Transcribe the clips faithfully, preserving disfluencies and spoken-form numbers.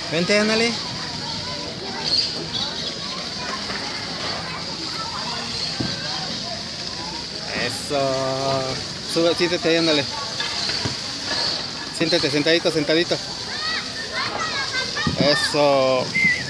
Vente, ándale. Eso. Sube, siéntate ahí, ándale. Siéntate, sentadito, sentadito. Eso.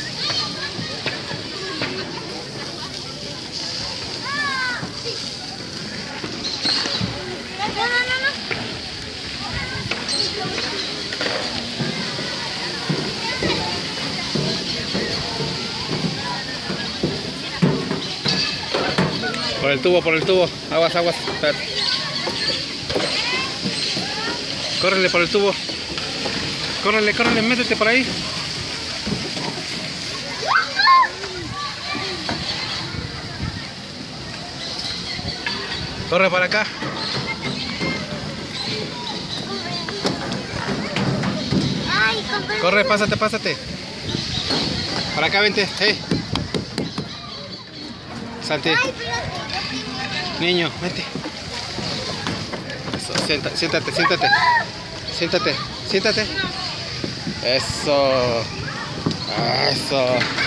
Por el tubo, por el tubo. Aguas, aguas. Espérate. Córrele por el tubo. Córrele, córrele, métete por ahí. Corre para acá. Corre, pásate, pásate. Para acá, vente. Hey. Salte. Niño, vente. Eso, siéntate, siéntate, siéntate. Siéntate, siéntate. Eso. Eso.